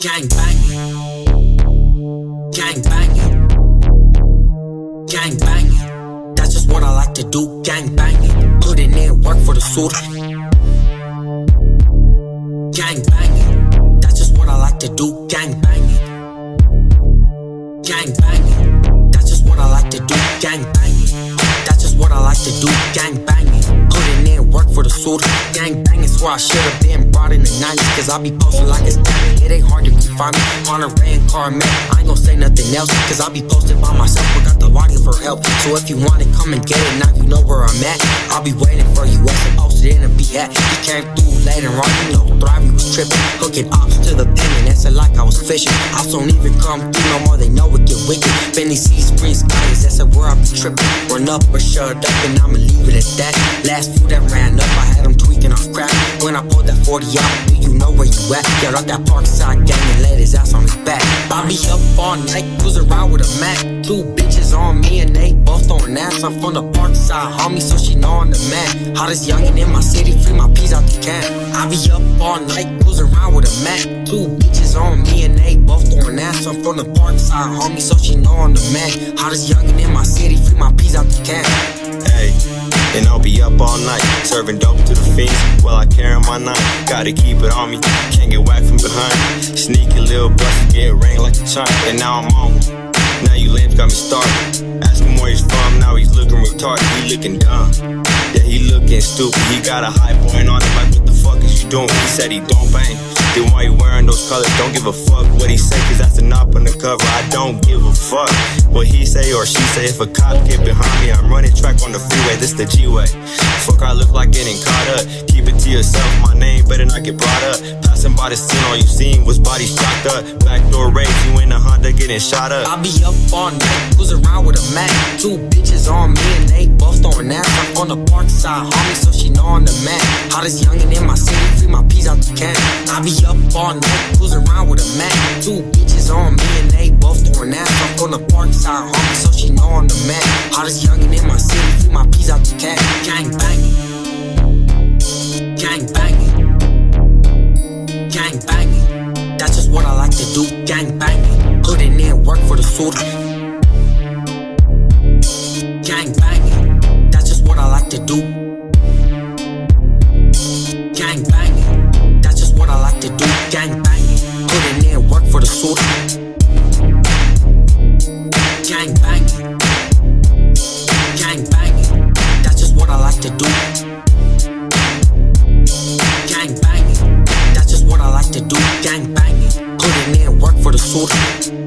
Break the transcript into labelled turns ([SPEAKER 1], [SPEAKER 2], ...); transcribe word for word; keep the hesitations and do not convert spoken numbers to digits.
[SPEAKER 1] Gang banging, gang banging, gang banging. That's just what I like to do. Gang banging, putting in work for the suit. Gang banging, that's just what I like to do. Gang banging, gang banging. That's just what I like to do. Gang banging, that's just what I like to do. Gang banging, putting in work for the suit. Gang banging's where I should've been brought in the nineties, cause I be posted like it's damn. It ain't hard to find me on a reincarnate. I ain't gon' say nothing else, cause I be posted by myself, but got the lottie for help. So if you want it, come and get it, now you know where I'm at. I'll be waiting for you, what's it posted in a B at. He came through later on, you know, Thrivey was tripping, hooking ops to the pen, and that's it like I was fishing. Ops don't even come through no more, they know it get wicked. Benny sees green skies, that's it where I be tripping. Run up or shut up, and I'ma leave it at that. Last few that ran up, I had them tweaking off crack. When I pulled that forty out, do you know where you at? Got out that Parkside gang and laid his ass on his back. I be up all night, cruise around with a Mac. Two bitches on me and they both throwing ass. I'm from the Parkside, homie, so she know I'm the man. Hottest youngin' in my city, free my peas out the can. I be up all night, cruise around with a Mac. Two bitches on me and they both throwing ass. I'm from the Parkside, homie, so she know I'm the man. Hottest youngin' in my city, free my peas out the can.
[SPEAKER 2] Hey, and I'll be up all night, serving dope to the fiends while I carry my knife. Gotta keep it on me, can't get whacked from behind. Sneaky little bust, get rain like a chime. And now I'm on one. Now you lambs got me started. Ask him where he's from, now he's looking retarded. He looking dumb, yeah, he looking stupid. He got a high point on him, like what the fuck is you doing? He said he don't bang, then why you wearing those colors? Don't give a fuck what he say, cause that's a knob on the cover. I don't give a fuck what he say or she say. If a cop get behind me, I'm running track on the freeway, this the G-way. Fuck, I look like getting caught up. Keep it to yourself, my name better not get brought up. Passing by the scene, all you seen was bodies chopped up. Backdoor race, you in a Honda getting shot up.
[SPEAKER 1] I be up all night, cruise around with a Mac. Two bitches on me and they both throwing ass. I'm on the Parkside, homie, so she know I'm the man. Hottest youngin' in my city, free my peas out the can. I be up all night, cruise around with a Mac. Two bitches on me and they both throwing ass. I'm on the Parkside, homie, so she know I'm the man. Hottest youngin' in my city, free my peas out the can. Gang banging, gang banging, gang banging. That's just what I like to do. Gang banging, putting in work for the suit. Gang banging, that's just what I like to do. Gang banging, that's just what I like to do. Gang banging, putting in work for the suit. Gang banging, gang banging, that's just what I like to do. Gang banging, that's just what I like to do. Gang banging, putting in work for the suit.